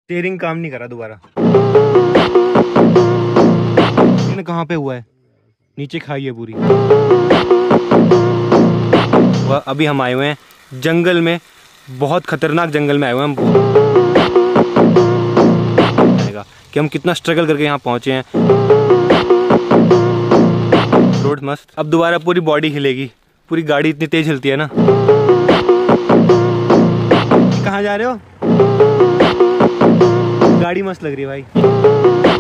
Steering काम नहीं करा दोबारा। कहाँ पे हुआ है? नीचे खाई है पूरी। अभी हम आए हुए हैं जंगल में, बहुत खतरनाक जंगल में आए हुए हैं हम। कि हम कितना स्ट्रगल करके यहाँ पहुँचे हैं। रोड मस्त। अब दोबारा पूरी बॉडी हिलेगी, पूरी गाड़ी इतनी तेज हिलती है ना। कहाँ जा रहे हो? गाड़ी मस्त लग रही है भाई।